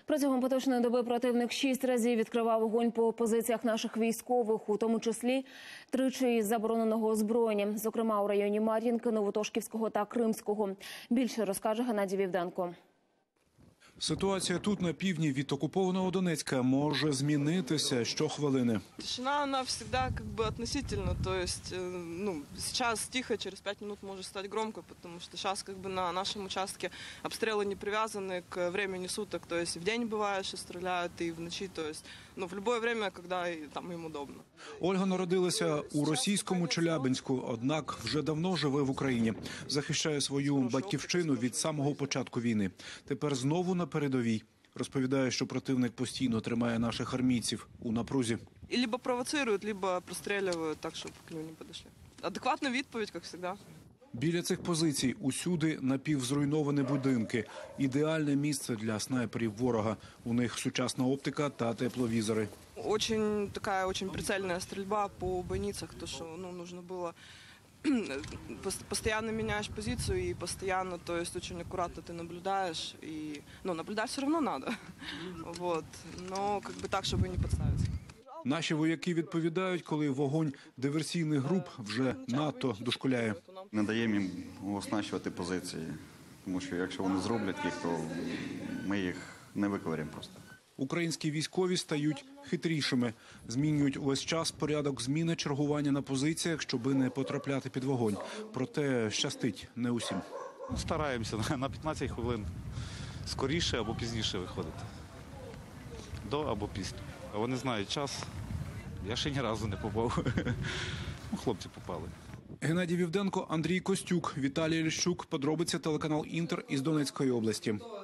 Протягом поточної доби противник 6 разів відкривав вогонь по позиціях наших військових, у тому числі тричі із забороненого озброєння, зокрема у районі Мар'їнки, Новотошківського та Кримського. Більше розкаже Геннадій Вівденко. Ситуація тут, на півдні від окупованого Донецька, може змінитися щохвилини. Тишина, она всегда как бы относительно, то есть, сейчас тихо, через 5 минут может стать громко, потому что сейчас как бы на нашем участке обстрелы не привязаны к времени суток, то есть в день бывает, что стреляют, и в ночи, то есть, в любое время, когда там им удобно. Ольга народилася у російському Челябинську, однак вже давно живе в Україні. Захищає свою батьківщину від самого початку війни. Тепер знову на передовій. Розповідає, що противник постійно тримає наших армійців у напрузі. І либо провоцирують, либо прострілюють так, щоб к ним не підійшли. Адекватна відповідь, як завжди. Біля цих позицій усюди напівзруйновані будинки. Ідеальне місце для снайперів ворога. У них сучасна оптика та тепловізори. Очень прицельная стрельба по бойницах, то что нужно было постоянно меняешь позицию и постоянно, то есть очень аккуратно ты наблюдаешь, и наблюдать все равно надо, вот, но как бы так, чтобы не подставиться. Наші вояки відповідають, коли вогонь диверсійних груп вже надто дошкуляє. Не даємо їм оснащувати позиції, тому що якщо вони зроблять їх, то ми їх не виковиряємо просто. Українські військові стають хитрішими. Змінюють увесь час порядок зміни чергування на позиціях, щоби не потрапляти під вогонь. Проте щастить не усім. Стараємося на 15 хвилин скоріше або пізніше виходити. До або після. А вони знають час. Я ще ні разу не попав. Хлопці попали. Геннадій Вівденко, Андрій Костюк, Віталій Ліщук. Подробиці телеканал «Інтер» із Донецької області.